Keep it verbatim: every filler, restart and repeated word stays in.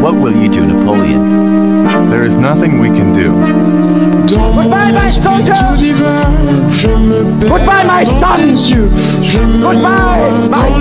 What will you do, Napoleon? There is nothing we can do. Goodbye, my soldier! Goodbye, my son! Goodbye, my